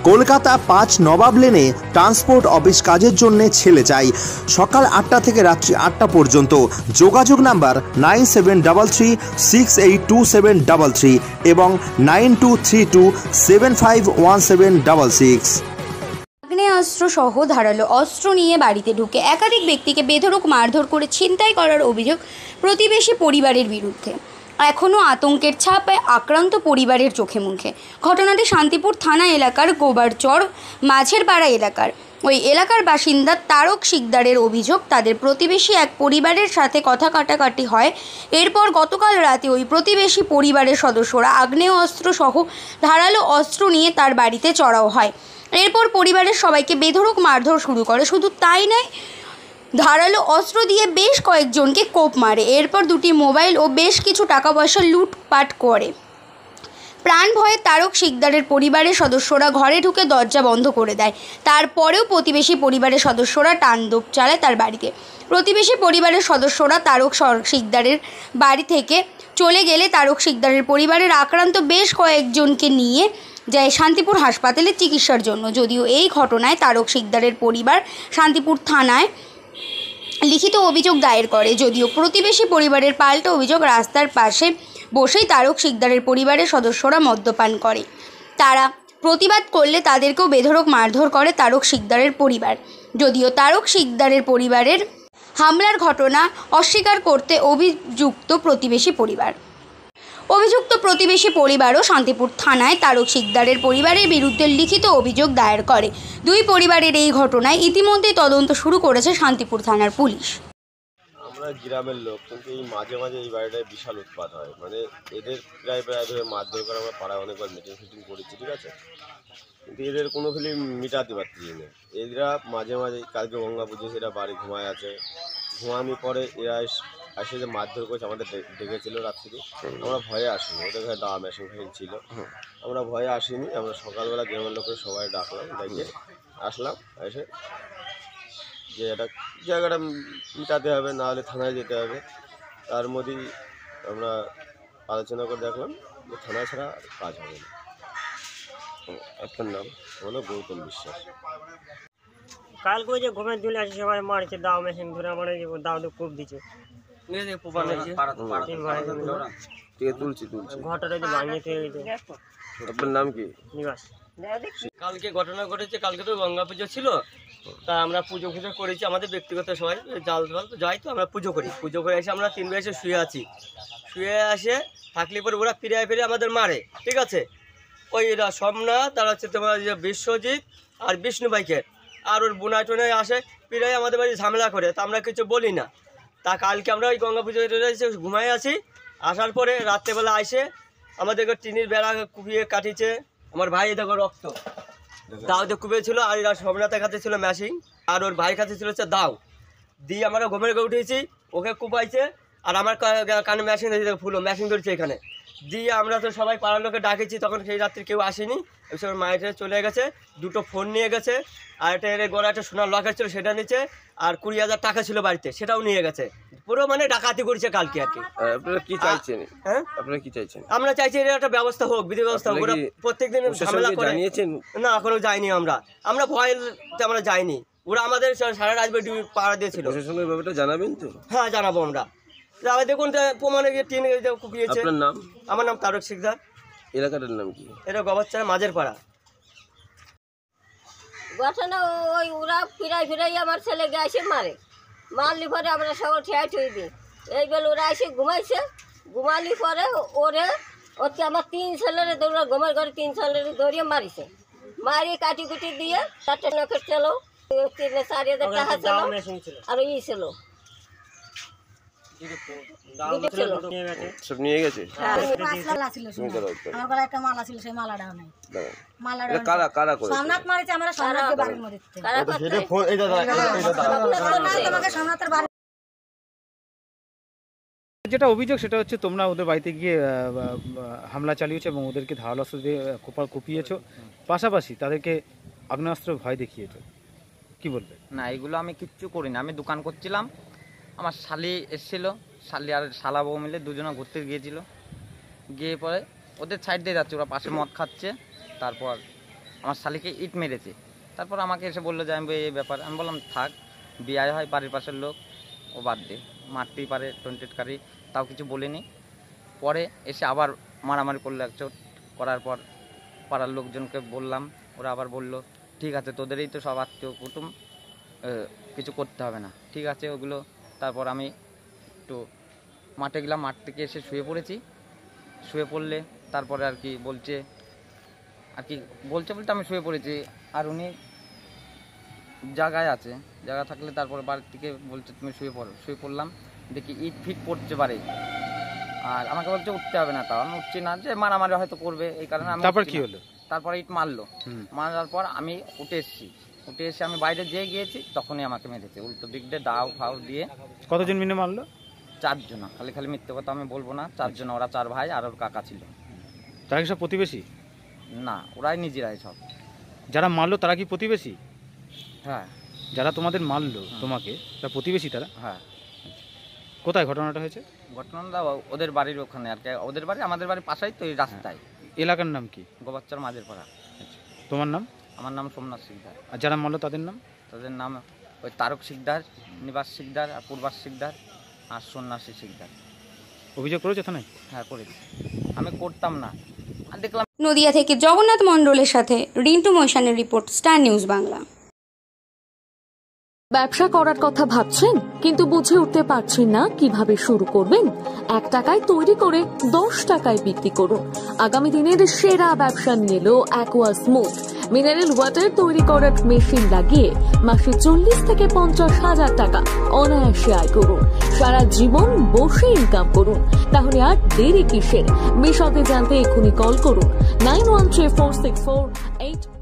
কলকাতা 5 নবাব লেনে transport office কাজের জন্য ছেলে চাই। সকাল 8টা থেকে রাত্রি 8টা পর্যন্ত। যোগাযোগ নাম্বার 9733682733 এবং 9232751766। আগ্নেয়াস্ত্র সহ ধারালো অস্ত্র নিয়ে বাড়িতে ঢুকে একাধিক ব্যক্তিকে বেধড়ক মারধর করে ছিনতাই করার অভিযোগ প্রতিবেশী পরিবারের বিরুদ্ধে। এখনও আতঙ্কের ছাপে আক্রান্ত পরিবারের চোখে মুখে। ঘটনাটি শান্তিপুর থানা এলাকার গোবারচর মাঝের পাড়া এলাকার। ওই এলাকার বাসিন্দা তারক শিকদারের অভিযোগ, তাদের প্রতিবেশী এক পরিবারের সাথে কথা কাটাকাটি হয়। এরপর গতকাল রাতে ওই প্রতিবেশী পরিবারের সদস্যরা আগ্নেয়াস্ত্র সহ ধারালো অস্ত্র নিয়ে তার বাড়িতে চড়াও হয়। এরপর পরিবারের সবাইকে বেধড়ক মারধর শুরু করে। শুধু তাই নয়, ধারালো অস্ত্র দিয়ে বেশ কয়েকজনকে কোপ মারে। এরপর দুটি মোবাইল ও বেশ কিছু টাকা পয়সা লুটপাট করে। প্রাণ ভয়ে তারক শিকদারের পরিবারের সদস্যরা ঘরে ঢুকে দরজা বন্ধ করে দেয়। তারপরেও প্রতিবেশী পরিবারের সদস্যরা তাণ্ডব চালায় তার বাড়িতে। প্রতিবেশী পরিবারের সদস্যরা তারক শিকদারের বাড়ি থেকে চলে গেলে তারক শিকদারের পরিবারের আক্রান্ত বেশ কয়েকজনকে নিয়ে যায় শান্তিপুর হাসপাতালে চিকিৎসার জন্য। যদিও এই ঘটনায় তারক শিকদারের পরিবার শান্তিপুর থানায় লিখিত অভিযোগ দায়ের করে। যদিও প্রতিবেশী পরিবারের পাল্টা অভিযোগ, রাস্তার পাশে বসেই তারক শিকদারের পরিবারের সদস্যরা মদ্যপান করে। তারা প্রতিবাদ করলে তাদেরকেও বেধড়ক মারধর করে তারক শিকদারের পরিবার। যদিও তারক শিকদারের পরিবারের হামলার ঘটনা অস্বীকার করতে অভিযুক্ত প্রতিবেশী পরিবারও শান্তিপুর থানায় তারক শিকদারের পরিবারের বিরুদ্ধে লিখিত অভিযোগ দায়ের করে। দুই পরিবারের এই ঘটনায় ইতিমধ্যে তদন্ত শুরু করেছে শান্তিপুর থানার পুলিশ। আমরা গ্রামের লোক, কিন্তু এই মাঝে মাঝে এই বাড়িটায় বিশাল উৎপাত হয়। মানে এদের প্রায় ধরে মারধর করে আমরা পাড়ায় অনেকবার মিটিং করেছি, ঠিক আছে, কিন্তু এদের কোনো ফিলিম মিটাতে পারছি না। এরা মাঝে মাঝে, কালকে গঙ্গা পুজো, এরা বাড়ি ঘুমায় আছে। ঘুমানোর পরে এরা এসে যে মারধর করেছে, আমাদের ডেকেছিল রাত্রি। আমরা ভয়ে আসিনি, ওদের ঘরে দাওয়া মেশিন ফেশিন ছিল, আমরা ভয়ে আসিনি। আমরা সকালবেলা গ্রামের লোকের সবাই ডাকলাম, ডেকে আসলাম। এসে যে একটা জায়গাটা মিটাতে হবে, নাহলে থানায় যেতে হবে। তার মধ্যেই আমরা আলোচনা করে দেখলাম যে থানা ছাড়া কাজ হবে না। আপনার নাম? আমার নাম গৌতম বিশ্বাস। কালকে ওই যে ঘুমের চলে আসে, সবাই মারছে, দাও মেশিন ধরে আমার দাও দিয়ে কূপ দিচ্ছে। ঘরটা ভাঙিয়ে থেকে গেছে। আপনার নাম কি? নিবাস। কালকে ঘটনা ঘটেছে, কালকে তো গঙ্গা পুজো ছিল, তা আমরা পুজো করেছি। আমাদের ব্যক্তিগত সবাই জাল তো যাই, তো আমরা পুজো করে এসে আমরা 3 বছর শুয়ে আছি। শুয়ে আসে থাকলে পরে ওরা ফিরে আমাদের মারে, ঠিক আছে। ওই এরা সোমনাথ, তার হচ্ছে তোমার বিশ্বজিৎ আর বিষ্ণু বাইকের, আর ওর বোনায় টোনায় আসে, ফিরাই আমাদের বাড়ি ঝামেলা করে। তা আমরা কিছু বলি না। তা কালকে আমরা ওই গঙ্গা পুজো ঘুমাই আছি। আসার পরে রাত্রেবেলা আসে আমাদেরকে টিনের বেড়া কুপিয়ে কাটিছে। আমার ভাই দেখো রক্ত, দাও দিয়ে কুপিয়েছিল। আর এরা সোমনাথের কাছে ছিল মেশিন, আর ওর ভাইয়ের কাছে ছিল হচ্ছে দাও দিয়ে। আমরা ঘুমের ঘরে উঠেছি, ওকে কুপাইছে। আর আমার কানে মেশিন ধরেছে, ফুলো মেশিন ধরেছে এখানে দিয়ে। আমরা তো সবাই পাড়ার লোকে ডাকেছি, তখন সেই রাত্রে কেউ আসেনি। এসব মায়ের চলে গেছে, 2টো ফোন নিয়ে গেছে, আর একটা গলা একটা সোনার লকেট ছিল সেটা নিচে, আর 20,000 টাকা ছিল বাড়িতে, সেটাও নিয়ে গেছে। পুরো মানে ডাকাতি করেছে কালকে আর কি। আপনারা কি চাইছেন? হ্যাঁ, আপনারা কি চাইছেন? আমরা চাইছি এর একটা ব্যবস্থা হোক, বিধি ব্যবস্থা হোক। ওরা প্রত্যেকদিন ঝামেলা করে। না, এখনো যাইনি আমরা ভয়তে আমরা যাইনি। ওরা আমাদের সারা রাত পাড়া দিয়েছিল। প্রশাসনের ব্যাপারটা জানাবেন তো? হ্যাঁ, জানাবো আমরা। দেখুন প্রমাণে টিন কুপিয়েছে। আপনার নাম? আমার নাম তারক শিকদার। এলাকাটার নাম কি? এটা গোবারচর মাঝের পাড়া। ঘটনা ওই ওরা ফিরাই আমার ছেলে গেছে মারলি পরে আমরা সবাই ঠেয়ে দিই। এই বেলা ওরা এসে ঘুমালি পরে ওকে আমার 3 ছেলেরে দৌড়া ঘুমের ঘরে 3 ছেলেরে দৌড়িয়ে মারিছে। মারি কাটি কুটি দিয়ে 4টা নখের ছিল, 4,000 টাকা ছিল, আর ই ছিল সব নিয়ে গেছে। যেটা অভিযোগ সেটা হচ্ছে তোমরা ওদের বাড়িতে গিয়ে হামলা চালিয়েছো এবং ওদেরকে ধারালো অস্ত্র দিয়ে কুপিয়েছো, পাশাপাশি তাদেরকে আগ্নেয়াস্ত্র ভয় দেখিয়েছো, কি বলবে? না, এগুলো আমি কিচ্ছু করিনি। আমি দোকান করছিলাম, আমার শালি এসেছিল, শালি আর শালা বউ মিলে দুজনে ঘুরতে গিয়েছিল। গিয়ে পরে ওদের সাইড দিয়ে যাচ্ছে, ওরা পাশে মদ খাচ্ছে। তারপর আমার শালিকে ইট মেরেছে। তারপর আমাকে এসে বললো যে আমি এই ব্যাপার, আমি বললাম থাক, বিয়ে হয় বাড়ির পাশের লোক, ও বাদ দে, মারতেই পারে টোয়েন্টেডকারী, তাও কিছু বলিনি। পরে এসে আবার মারামারি করলো এক চোট, করার পর পাড়ার লোকজনকে বললাম, ওরা আবার বলল ঠিক আছে তোদেরই তো সব আত্মীয় কুটুম, কিছু করতে হবে না, ঠিক আছে ওগুলো। তারপর আমি একটু মাঠে গেলাম, মাঠ থেকে এসে শুয়ে পড়েছি। শুয়ে পড়লে তারপরে আর কি বলতে আমি শুয়ে পড়েছি। আর উনি জায়গায় আছে, জায়গা থাকলে তারপরে বাড়ির থেকে বলছে তুমি শুয়ে পড়ো। শুয়ে পড়লাম, দেখি ইট ফিট পড়তে পারে, আর আমাকে বলছে উঠতে হবে না। তাও আমি উঠছি না, যে মারামারি হয়তো করবে এই কারণে। আমি তারপর কি হলো? তারপরে ইট মারলো, মারার পর আমি উঠে এসে আমি বাইরে যেয়ে গিয়েছি, তখনই আমাকে মেরেছে উল্টো দিক দিয়ে দাও ফাও দিয়ে। কতজন মিলে মারলো? 4 জন। খালি মিথ্যে কথা আমি বলবো না, 4 জন। ওরা 4 ভাই আর ওর কাকা ছিল। তারা কি সব প্রতিবেশী? না, ওরাই নিজেরাই সব। যারা মারলো তারা কি প্রতিবেশী? হ্যাঁ। যারা তোমাদের মারলো তোমাকে, তারা প্রতিবেশী? তারা? হ্যাঁ। কোথায় ঘটনাটা হয়েছে? ঘটনাটা ওদের বাড়ির ওখানে আর কি। ওদের বাড়ি আমাদের বাড়ির পাশেই তো, এই রাস্তায়। এলাকার নাম কি? গোবাচ্চার মাঝের পাড়া। তোমার নাম? আমার নাম সোমনাথ শিকদার। আর যারা মারলো তাদের নাম? তাদের নাম ওই তারক শিকদার, নিবাস শিকদার, আর পূর্বাস শিকদার, আর সন্ন্যাসী শিকদার। অভিযোগ করেছে থানায়? হ্যাঁ করেছি, আমি করতাম না, আর দেখলাম। নদিয়া থেকে জগন্নাথ মণ্ডলের সাথে রিন্টু মৈশানের রিপোর্ট, স্টার নিউজ বাংলা। ব্যবসা করার কথা ভাবছেন কিন্তু বুঝে উঠতে পারছেন না কিভাবে শুরু করবেন? 1 টাকায় তৈরি করে 10 টাকায় বিক্রি করুন। আগামী দিনের সেরা ব্যবসা নিয়ে এলো অ্যাকোয়া স্মুথ মিনারেল ওয়াটার তৈরি করার মেশিন লাগিয়ে মাসে 40 থেকে 50 হাজার টাকা অনায়াসে আয় করুন। সারা জীবন বসে ইনকাম করুন। তাহলে আর দেরি কিসের? বিশদে জানতে এখনই কল করুন 913464